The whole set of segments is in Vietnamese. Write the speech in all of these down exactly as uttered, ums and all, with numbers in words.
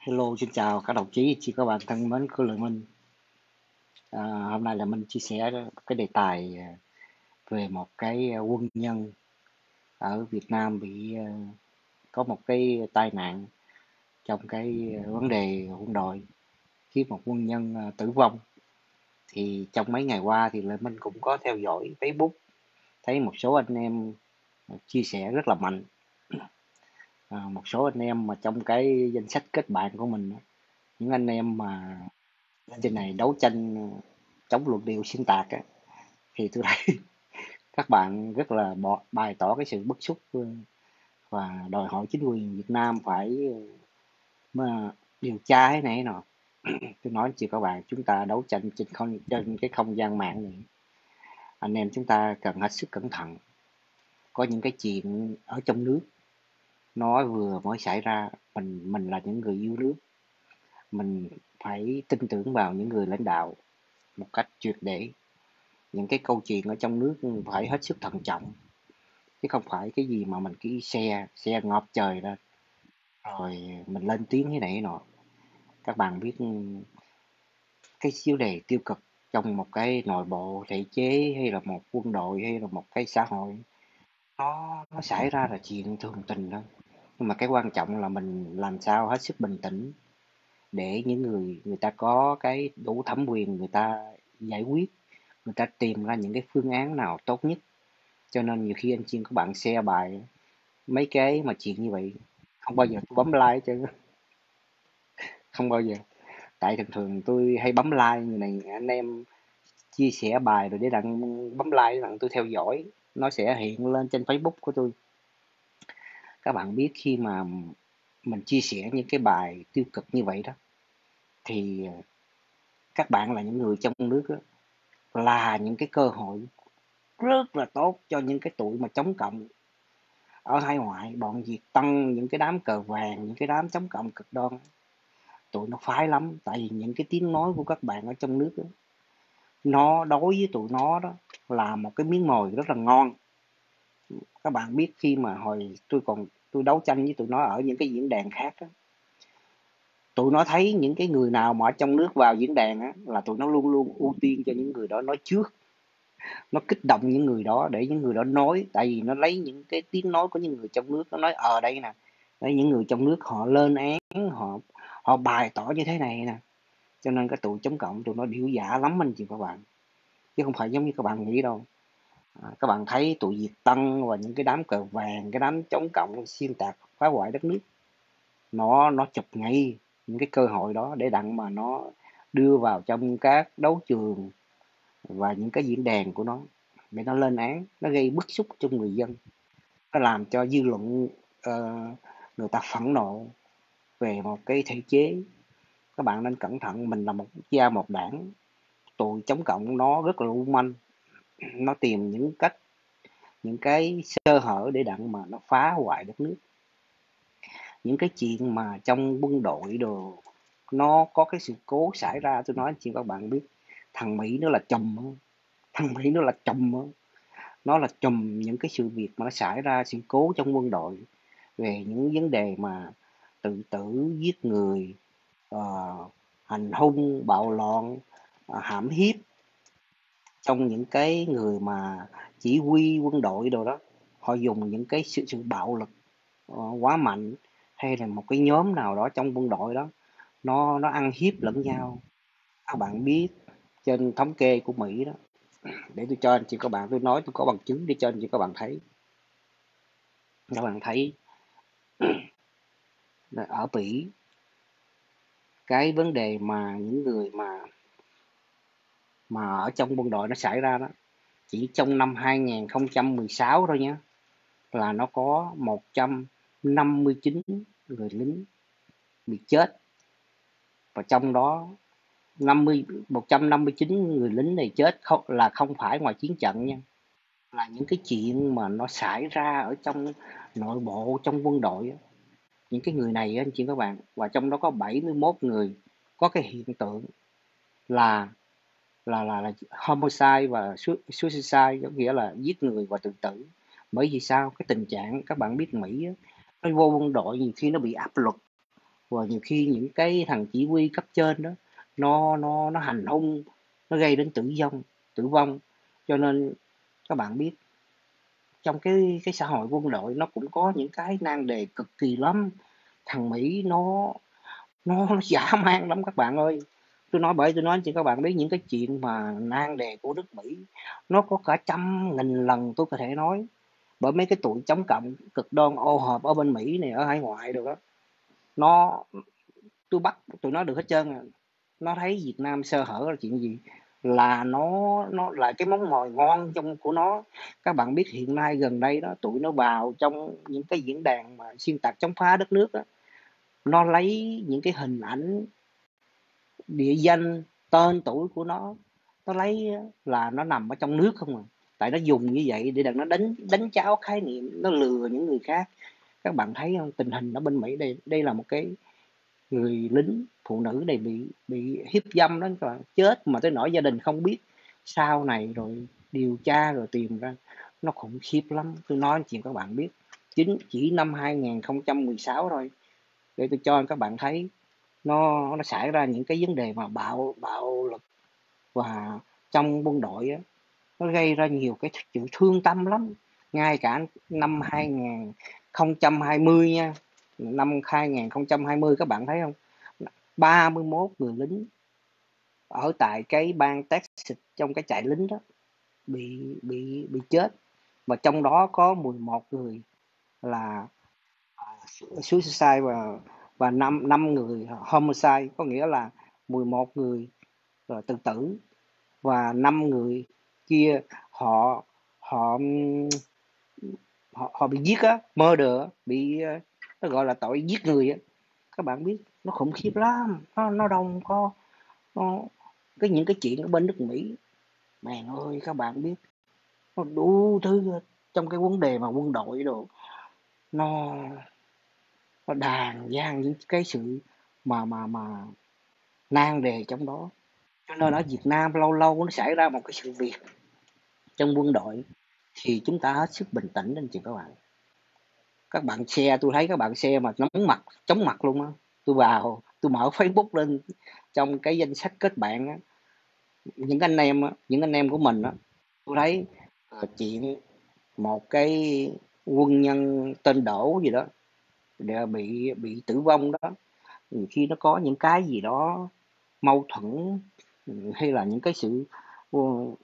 Hello, xin chào các đồng chí, chị các bạn thân mến của Lợi Minh. À, hôm nay là Minh chia sẻ cái đề tài à, về một cái à, quân nhân ở Việt Nam bị à, có một cái tai nạn trong cái à, vấn đề quân đội, khiến một quân nhân à, tử vong. Thì trong mấy ngày qua thì Lợi Minh cũng có theo dõi Facebook, thấy một số anh em chia sẻ rất là mạnh. À, một số anh em mà trong cái danh sách kết bạn của mình, những anh em mà lên trên này đấu tranh à, chống luận điệu xuyên tạc á, thì tôi thấy các bạn rất là bỏ, bày tỏ cái sự bức xúc ừ, và đòi hỏi chính quyền Việt Nam phải ừ, mà điều tra cái này nọ. Tôi nói chị các bạn, chúng ta đấu tranh trên không trên cái không gian mạng này, anh em chúng ta cần hết sức cẩn thận. Có những cái chuyện ở trong nước nó vừa mới xảy ra, mình mình là những người yêu nước, mình phải tin tưởng vào những người lãnh đạo một cách triệt để. Những cái câu chuyện ở trong nước phải hết sức thận trọng, chứ không phải cái gì mà mình cứ xe xe ngập trời ra rồi mình lên tiếng thế này thế nọ. Các bạn biết cái vấn đề tiêu cực trong một cái nội bộ thể chế hay là một quân đội hay là một cái xã hội, nó nó xảy ra là chuyện thường tình thôi, nhưng mà cái quan trọng là mình làm sao hết sức bình tĩnh để những người người ta có cái đủ thẩm quyền, người ta giải quyết, người ta tìm ra những cái phương án nào tốt nhất. Cho nên nhiều khi anh Chiên các bạn share bài mấy cái mà chuyện như vậy, không bao giờ tôi bấm like chứ, không bao giờ. Tại thường thường tôi hay bấm like như này, anh em chia sẻ bài rồi để đặng bấm like để đặng tôi theo dõi, nó sẽ hiện lên trên Facebook của tôi. Các bạn biết khi mà mình chia sẻ những cái bài tiêu cực như vậy đó, thì các bạn là những người trong nước đó, là những cái cơ hội rất là tốt cho những cái tụi mà chống cộng ở hải ngoại, bọn Việt Tân, những cái đám cờ vàng, những cái đám chống cộng cực đoan. Tụi nó phái lắm, tại vì những cái tiếng nói của các bạn ở trong nước đó, nó đối với tụi nó đó là một cái miếng mồi rất là ngon. Các bạn biết khi mà hồi tôi còn tôi đấu tranh với tụi nó ở những cái diễn đàn khác á, tụi nó thấy những cái người nào mà ở trong nước vào diễn đàn á, là tụi nó luôn luôn ưu tiên cho những người đó nói trước. Nó kích động những người đó để những người đó nói, tại vì nó lấy những cái tiếng nói của những người trong nước, nó nói ờ đây nè, đấy, những người trong nước họ lên án, họ họ bày tỏ như thế này nè. Cho nên cái tụi chống cộng tụi nó điêu giả lắm anh chị các bạn, chứ không phải giống như các bạn nghĩ đâu. À, các bạn thấy tụi Việt Tân và những cái đám cờ vàng, cái đám chống cộng xuyên tạc phá hoại đất nước, nó nó chụp ngay những cái cơ hội đó để đặng mà nó đưa vào trong các đấu trường và những cái diễn đàn của nó, để nó lên án, nó gây bức xúc trong người dân, nó làm cho dư luận ờ, người ta phẫn nộ về một cái thể chế. Các bạn nên cẩn thận, mình là một quốc gia một đảng, tụi chống cộng nó rất là lưu manh, nó tìm những cách, những cái sơ hở để đặng mà nó phá hoại đất nước. Những cái chuyện mà trong quân đội đồ, nó có cái sự cố xảy ra, tôi nói chị các bạn biết, thằng Mỹ nó là chùm, thằng Mỹ nó là chùm, nó là chùm những cái sự việc mà nó xảy ra sự cố trong quân đội, về những vấn đề mà tự tử, giết người, ờ, hành hung, bạo loạn, ờ, hãm hiếp trong những cái người mà chỉ huy quân đội đồ đó. Họ dùng những cái sự sự bạo lực ờ, quá mạnh, hay là một cái nhóm nào đó trong quân đội đó, nó nó ăn hiếp lẫn nhau. Các bạn biết trên thống kê của Mỹ đó, để tôi cho anh chị các bạn, tôi nói tôi có bằng chứng để cho anh chị các bạn thấy. Các bạn thấy là ở Mỹ, cái vấn đề mà những người mà mà ở trong quân đội nó xảy ra đó, chỉ trong năm hai không một sáu thôi nhé, là nó có một trăm năm mươi chín người lính bị chết, và trong đó năm mươi một trăm năm mươi chín người lính này chết không là không phải ngoài chiến trận nha, là những cái chuyện mà nó xảy ra ở trong nội bộ trong quân đội á. Những cái người này á anh chị các bạn, và trong đó có bảy mươi mốt người có cái hiện tượng là là là, là homicide và suicide, có nghĩa là giết người và tự tử. Bởi vì sao? Cái tình trạng các bạn biết Mỹ á, nó vô quân đội nhiều khi nó bị áp lực, và nhiều khi những cái thằng chỉ huy cấp trên đó nó nó nó hành hung, nó gây đến tử vong tử vong cho nên các bạn biết trong cái cái xã hội quân đội nó cũng có những cái nan đề cực kỳ lắm. Thằng Mỹ nó nó, nó dã man lắm các bạn ơi. Tôi nói bởi tôi nói cho các bạn biết những cái chuyện mà nan đề của nước Mỹ nó có cả trăm nghìn lần tôi có thể nói, bởi mấy cái tụi chống cộng cực đoan ô hợp ở bên Mỹ này, ở hải ngoại được đó, nó tôi bắt tụi nó được hết trơn à. Nó thấy Việt Nam sơ hở là chuyện gì là nó nó là cái món mồi ngon trong của nó. Các bạn biết hiện nay gần đây đó tụi nó vào trong những cái diễn đàn mà xuyên tạc chống phá đất nước đó, nó lấy những cái hình ảnh, địa danh, tên tuổi của nó nó lấy là nó nằm ở trong nước không à. Tại nó dùng như vậy để đặng nó đánh đánh cháo khái niệm, nó lừa những người khác. Các bạn thấy không, tình hình ở bên Mỹ đây đây là một cái người lính phụ nữ này bị bị hiếp dâm đó các bạn, chết mà tới nỗi gia đình không biết, sau này rồi điều tra rồi tìm ra, nó khủng khiếp lắm. Tôi nói chuyện các bạn biết, chính chỉ năm hai không một sáu thôi, để tôi cho các bạn thấy nó nó xảy ra những cái vấn đề mà bạo bạo lực và trong quân đội á, nó gây ra nhiều cái sự thương tâm lắm. Ngay cả năm hai không hai không nha, năm hai không hai không các bạn thấy không, ba mươi mốt người lính ở tại cái bang Texas trong cái trại lính đó bị bị bị chết, và trong đó có mười một người là suicide và và năm năm người homicide, có nghĩa là mười một người rồi tự tử và năm người kia họ họ họ, họ bị giết á, murder, bị nó gọi là tội giết người á. Các bạn biết nó khủng khiếp lắm, nó nó đâu có nó cái những cái chuyện ở bên nước Mỹ, mèn ơi các bạn biết nó đủ thứ trong cái vấn đề mà quân đội đồ, nó nó đàn gian những cái sự mà mà mà nan đề trong đó. Cho nên ở Việt Nam lâu lâu nó xảy ra một cái sự việc trong quân đội thì chúng ta hết sức bình tĩnh lên chị các bạn. Các bạn share, tôi thấy các bạn share mà nóng mặt chóng mặt luôn á. Tôi vào tôi mở Facebook lên trong cái danh sách kết bạn á, những anh em á, những anh em của mình á, tôi thấy uh, chuyện một cái quân nhân tên Đỗ gì đó để bị bị tử vong đó, nhiều khi nó có những cái gì đó mâu thuẫn hay là những cái sự uh,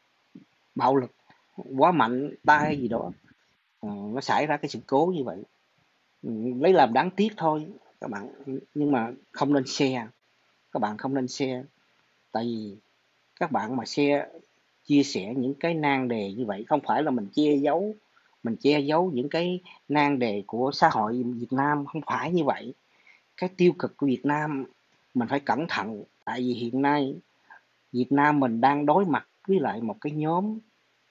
bạo lực quá mạnh tay gì đó, uh, nó xảy ra cái sự cố như vậy, lấy làm đáng tiếc thôi các bạn. Nhưng mà không nên share, các bạn không nên share, tại vì các bạn mà share chia sẻ những cái nan đề như vậy không phải là mình che giấu mình che giấu những cái nan đề của xã hội Việt Nam, không phải như vậy. Cái tiêu cực của Việt Nam mình phải cẩn thận, tại vì hiện nay Việt Nam mình đang đối mặt với lại một cái nhóm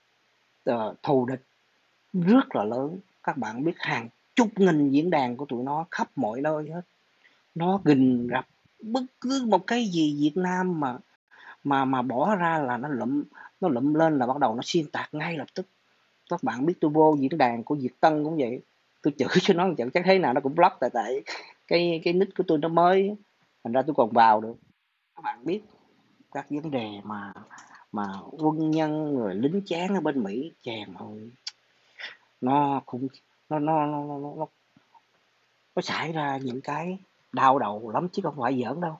uh, thù địch rất là lớn. Các bạn biết hàng chục nghìn diễn đàn của tụi nó khắp mọi nơi hết, nó gìn gặp bất cứ một cái gì Việt Nam mà mà mà bỏ ra là nó lụm nó lụm lên là bắt đầu nó xuyên tạc ngay lập tức. Các bạn biết tôi vô diễn đàn của Việt Tân cũng vậy, tôi chửi cho nó chẳng chắc thế nào nó cũng block, tại tại cái cái nick của tôi nó mới, thành ra tôi còn vào được. Các bạn biết các vấn đề mà mà quân nhân người lính chán ở bên Mỹ chèn thôi, nó cũng nó nó nó nó, nó, nó xảy ra những cái đau đầu lắm chứ không phải giỡn đâu.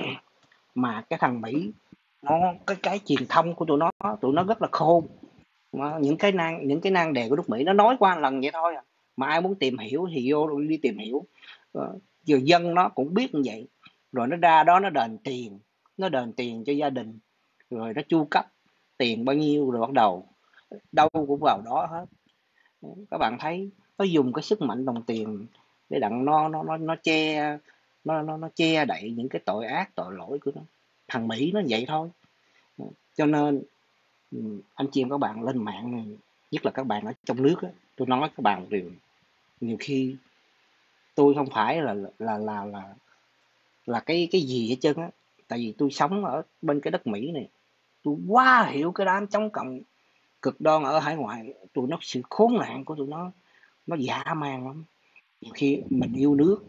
Mà cái thằng Mỹ nó cái cái truyền thông của tụi nó tụi nó rất là khôn, mà những cái nan những cái nan đề của nước Mỹ nó nói qua lần vậy thôi à. Mà ai muốn tìm hiểu thì vô đi tìm hiểu, ờ, giờ dân nó cũng biết như vậy, rồi nó ra đó nó đền tiền, nó đền tiền cho gia đình, rồi nó chu cấp tiền bao nhiêu rồi bắt đầu đâu cũng vào đó hết. Các bạn thấy nó dùng cái sức mạnh đồng tiền để đặng nó nó nó nó che nó nó nó che đậy những cái tội ác tội lỗi của nó. Thằng Mỹ nó vậy thôi. Cho nên anh chị em các bạn lên mạng này, nhất là các bạn ở trong nước á, tôi nói các bạn điều nhiều khi tôi không phải là là là là là cái cái gì hết trơn á, tại vì tôi sống ở bên cái đất Mỹ này, tôi quá hiểu cái đám chống cộng cực đoan ở hải ngoại, tụi nó sự khốn nạn của tụi nó nó dã man lắm. Nhiều khi mình yêu nước,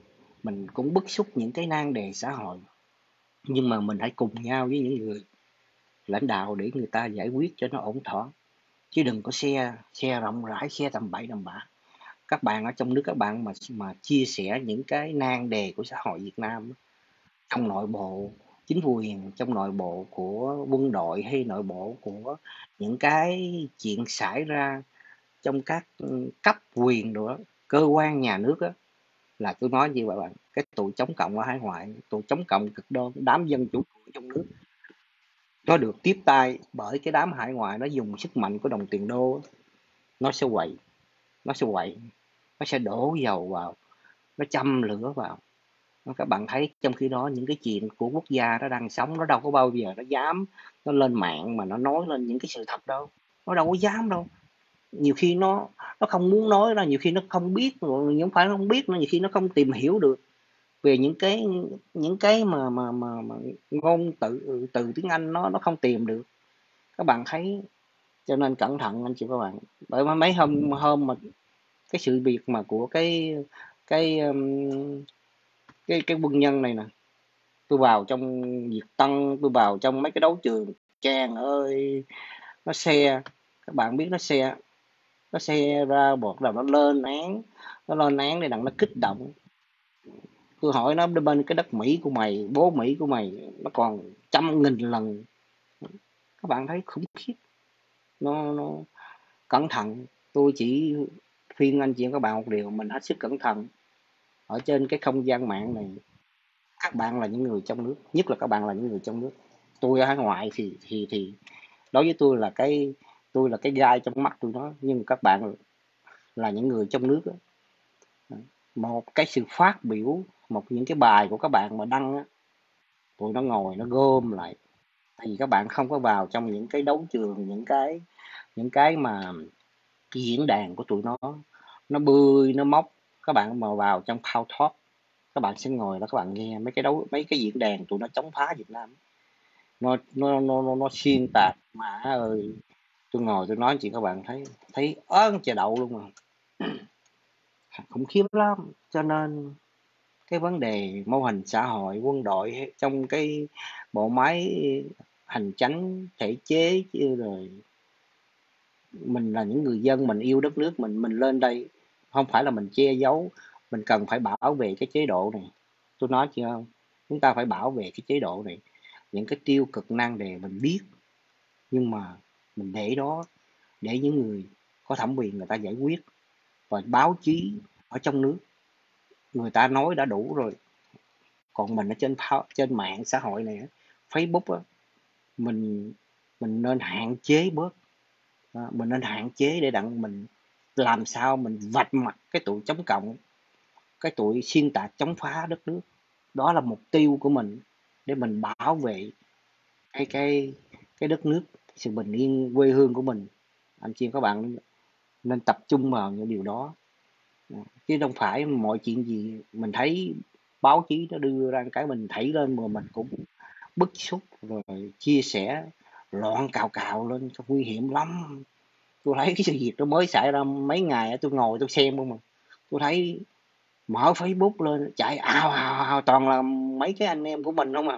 mình cũng bức xúc những cái nan đề xã hội, nhưng mà mình hãy cùng nhau với những người lãnh đạo để người ta giải quyết cho nó ổn thỏa, chứ đừng có xe xe rộng rãi, xe tầm bậy tầm bạ. Các bạn ở trong nước các bạn mà mà chia sẻ những cái nan đề của xã hội Việt Nam trong nội bộ chính quyền, trong nội bộ của quân đội hay nội bộ của những cái chuyện xảy ra trong các cấp quyền nữa, cơ quan nhà nước á, là tôi nói như vậy bạn, cái tụi chống cộng ở hải ngoại, tụi chống cộng cực đoan, đám dân chủ trong nước nó được tiếp tay bởi cái đám hải ngoại, nó dùng sức mạnh của đồng tiền đô, nó sẽ quậy, nó sẽ quậy, nó sẽ đổ dầu vào, nó châm lửa vào. Các bạn thấy trong khi đó những cái chuyện của quốc gia nó đang sống, nó đâu có bao giờ nó dám nó lên mạng mà nó nói lên những cái sự thật đâu, nó đâu có dám đâu. Nhiều khi nó nó không muốn nói ra, nhiều khi nó không biết, rồi không phải nó không biết, nó nhiều khi nó không tìm hiểu được về những cái những cái mà mà mà, mà ngôn từ từ tiếng Anh, nó nó không tìm được. Các bạn thấy, cho nên cẩn thận anh chị các bạn. Bởi mấy hôm hôm mà cái sự việc mà của cái cái um, cái cái quân nhân này nè, tôi vào trong Việt Tân, tôi vào trong mấy cái đấu trường, Trang ơi, nó xe, các bạn biết nó xe nó xe ra bột đầu nó lên án, nó lên án để đặng nó kích động. Tôi hỏi nó, bên cái đất Mỹ của mày, bố Mỹ của mày, nó còn trăm nghìn lần. Các bạn thấy khủng khiếp. Nó, nó cẩn thận. Tôi chỉ khuyên anh chị các bạn một điều, mình hết sức cẩn thận ở trên cái không gian mạng này. Các bạn là những người trong nước, nhất là các bạn là những người trong nước. Tôi ở hải ngoại thì thì thì đối với tôi là cái tôi là cái gai trong mắt tôi đó, nhưng các bạn là những người trong nước đó. Một cái sự phát biểu, một những cái bài của các bạn mà đăng á, tụi nó ngồi nó gom lại, tại vì các bạn không có vào trong những cái đấu trường, những cái những cái mà cái diễn đàn của tụi nó nó bươi nó móc. Các bạn mà vào trong thao talk, các bạn sẽ ngồi đó, các bạn nghe mấy cái đấu mấy cái diễn đàn tụi nó chống phá Việt Nam, nó nó nó nó, nó xuyên tạc mà ơi. Tôi ngồi tôi nói chuyện các bạn thấy thấy ớn chà đậu luôn mà, khủng khiếp lắm. Cho nên cái vấn đề mô hình xã hội quân đội trong cái bộ máy hành chánh thể chế, chứ rồi mình là những người dân, mình yêu đất nước mình mình lên đây không phải là mình che giấu, mình cần phải bảo vệ cái chế độ này. Tôi nói chưa không, chúng ta phải bảo vệ cái chế độ này. Những cái tiêu cực nan đề mình biết, nhưng mà mình để đó để những người có thẩm quyền người ta giải quyết. Và báo chí ở trong nước người ta nói đã đủ rồi, còn mình ở trên trên mạng xã hội này, Facebook á, mình mình nên hạn chế bớt. Đó, mình nên hạn chế để đặng mình làm sao mình vạch mặt cái tụi chống cộng, cái tụi xuyên tạc chống phá đất nước. Đó là mục tiêu của mình, để mình bảo vệ cái cái cái đất nước, sự bình yên quê hương của mình. Anh chị các bạn nên tập trung vào những điều đó, chứ không phải mọi chuyện gì mình thấy báo chí nó đưa ra cái mình thảy lên mà mình cũng bức xúc rồi chia sẻ loạn cào cào lên, cho nguy hiểm lắm. Tôi thấy cái sự việc nó mới xảy ra mấy ngày, tôi ngồi tôi xem không mà tôi thấy mở Facebook lên chạy ào ào ào, toàn là mấy cái anh em của mình không à.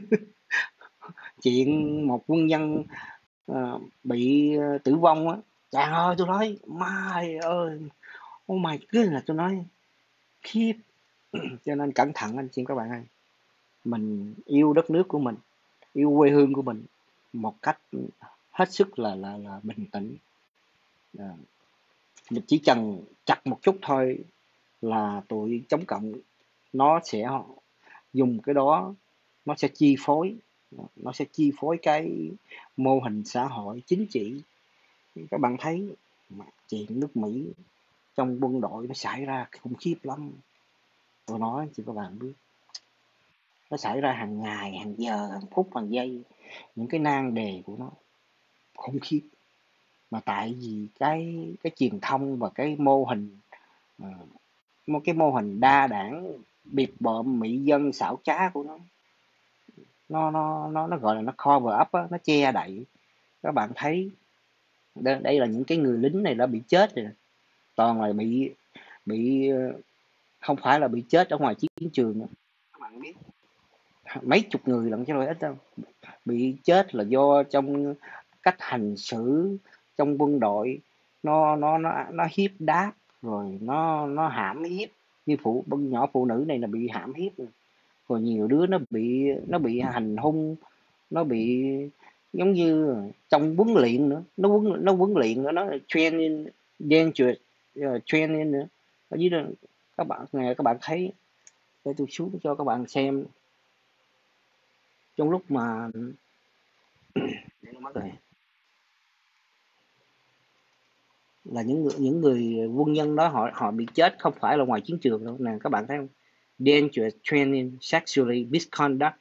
Chuyện một quân nhân uh, bị uh, tử vong á, trời ơi tôi nói mai ơi, oh my god, là tôi nói khiếp. Cho nên cẩn thận anh chị các bạn ơi, mình yêu đất nước của mình, yêu quê hương của mình một cách hết sức là là là bình tĩnh. À, mình chỉ cần chặt một chút thôi là tụi chống cộng nó sẽ dùng cái đó, nó sẽ chi phối, nó sẽ chi phối cái mô hình xã hội chính trị. Các bạn thấy mà chuyện nước Mỹ trong quân đội nó xảy ra khủng khiếp lắm. Tôi nói chị các bạn biết, nó xảy ra hàng ngày, hàng giờ, hàng phút, hàng giây, những cái nan đề của nó khủng khiếp. Mà tại vì cái cái truyền thông và cái mô hình uh, một cái mô hình đa đảng, biệt bợm, mỹ dân, xảo trá của nó, nó nó nó nó gọi là nó cover up á, nó che đậy. Các bạn thấy đây, đây là những cái người lính này đã bị chết rồi, toàn là bị bị không phải là bị chết ở ngoài chiến trường nữa. Các bạn biết mấy chục người lận chứ đâu ít đâu, bị chết là do trong cách hành xử trong quân đội, nó nó nó nó hiếp đáp, rồi nó nó hãm hiếp, như phụ nhỏ phụ nữ này là bị hãm hiếp, rồi nhiều đứa nó bị nó bị hành hung, nó bị giống như trong huấn luyện nữa, nó huấn nó huấn luyện nữa, nó training dangerous uh, training nữa ở dưới đó. Các bạn này các bạn thấy, để tôi xuống cho các bạn xem trong lúc mà để nó mất rồi, là những người những người quân nhân đó họ họ bị chết không phải là ngoài chiến trường đâu nè, các bạn thấy không? Dangerous training, sexually misconduct,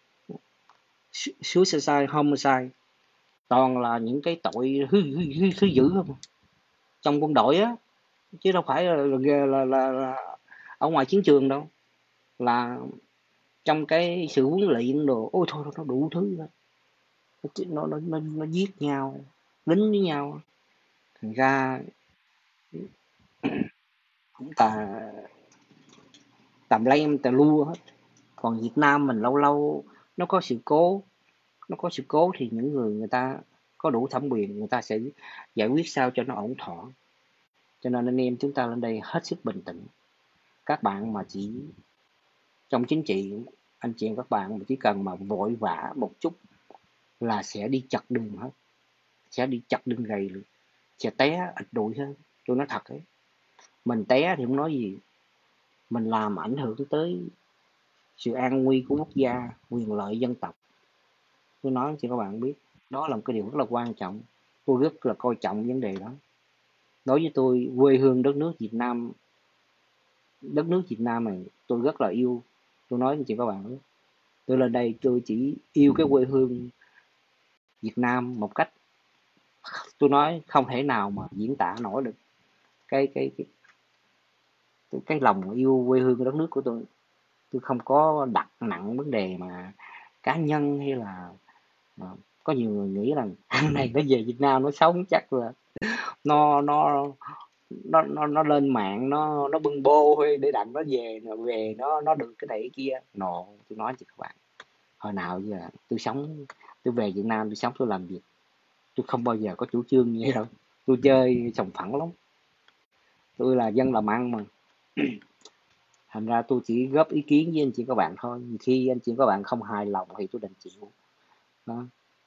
suicide, homicide, toàn là những cái tội hư, hư, hư, hư dữ không trong quân đội á, chứ đâu phải là là, là, là, là ở ngoài chiến trường đâu, là trong cái sự huấn luyện đồ, ôi thôi nó đủ thứ đó. nó nó nó nó giết nhau, lính với nhau, thành ra cũng tà tầm lem tà lua hết. Còn Việt Nam mình lâu lâu nó có sự cố, nó có sự cố thì những người người ta có đủ thẩm quyền, người ta sẽ giải quyết sao cho nó ổn thỏa. Cho nên anh em chúng ta lên đây hết sức bình tĩnh. Các bạn mà chỉ trong chính trị, anh chị em các bạn mà chỉ cần mà vội vã một chút là sẽ đi chật đường hết, sẽ đi chật đường gầy luôn, sẽ té ịch đùi hết. Tôi nói thật ấy, mình té thì không nói gì, mình làm ảnh hưởng tới sự an nguy của quốc gia, quyền lợi dân tộc. Tôi nói cho các bạn biết, đó là một cái điều rất là quan trọng. Tôi rất là coi trọng vấn đề đó. Đối với tôi, quê hương đất nước Việt Nam, đất nước Việt Nam này tôi rất là yêu. Tôi nói cho chị các bạn biết, tôi lên đây tôi chỉ yêu cái quê hương Việt Nam một cách, tôi nói không thể nào mà diễn tả nổi được cái cái cái cái, cái lòng yêu quê hương đất nước của tôi. Tôi không có đặt nặng vấn đề mà cá nhân, hay là à, có nhiều người nghĩ là thằng này nó về Việt Nam nó sống chắc là nó nó nó nó nó lên mạng nó nó bưng bô hay để đặng nó về nó về nó nó được cái này cái kia. Nộ, tôi nói cho các bạn, hồi nào giờ tôi sống, tôi về Việt Nam tôi sống tôi làm việc, tôi không bao giờ có chủ trương như vậy đâu. Tôi chơi sòng phẳng lắm, tôi là dân làm ăn mà. Thành ra tôi chỉ góp ý kiến với anh chị các bạn thôi, khi anh chị các bạn không hài lòng thì tôi đành chịu đó.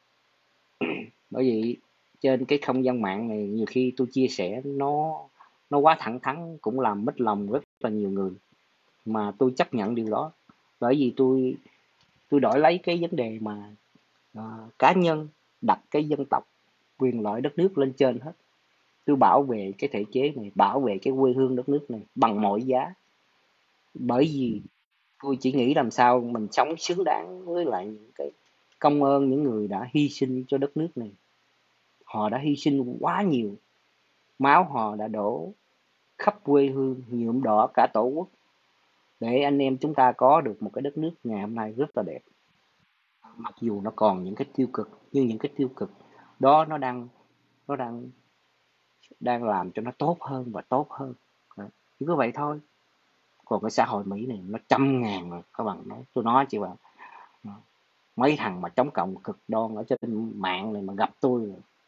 Bởi vì trên cái không gian mạng này nhiều khi tôi chia sẻ nó nó quá thẳng thắn, cũng làm mất lòng rất là nhiều người, mà tôi chấp nhận điều đó. Bởi vì tôi tôi đổi lấy cái vấn đề mà à, cá nhân, đặt cái dân tộc, quyền lợi đất nước lên trên hết. Tôi bảo vệ cái thể chế này, bảo vệ cái quê hương đất nước này bằng mọi giá. Bởi vì tôi chỉ nghĩ làm sao mình sống xứng đáng với lại những cái công ơn những người đã hy sinh cho đất nước này. Họ đã hy sinh quá nhiều, máu họ đã đổ khắp quê hương, nhuộm đỏ cả tổ quốc, để anh em chúng ta có được một cái đất nước ngày hôm nay rất là đẹp. Mặc dù nó còn những cái tiêu cực, nhưng những cái tiêu cực đó nó đang nó đang đang làm cho nó tốt hơn và tốt hơn. Đấy, chỉ có vậy thôi. Còn cái xã hội Mỹ này nó trăm ngàn rồi các bạn nói, tôi nói chị bạn, mấy thằng mà chống cộng cực đoan ở trên mạng này mà gặp tôi,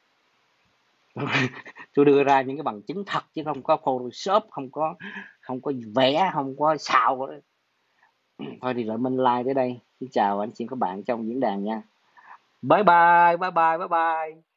tôi đưa ra những cái bằng chứng thật chứ không có Photoshop, không có không có vẽ, không có xạo. Thôi thì lại Minh like tới đây. Xin chào anh chị các bạn trong diễn đàn nha. Bye bye, bye bye, bye bye.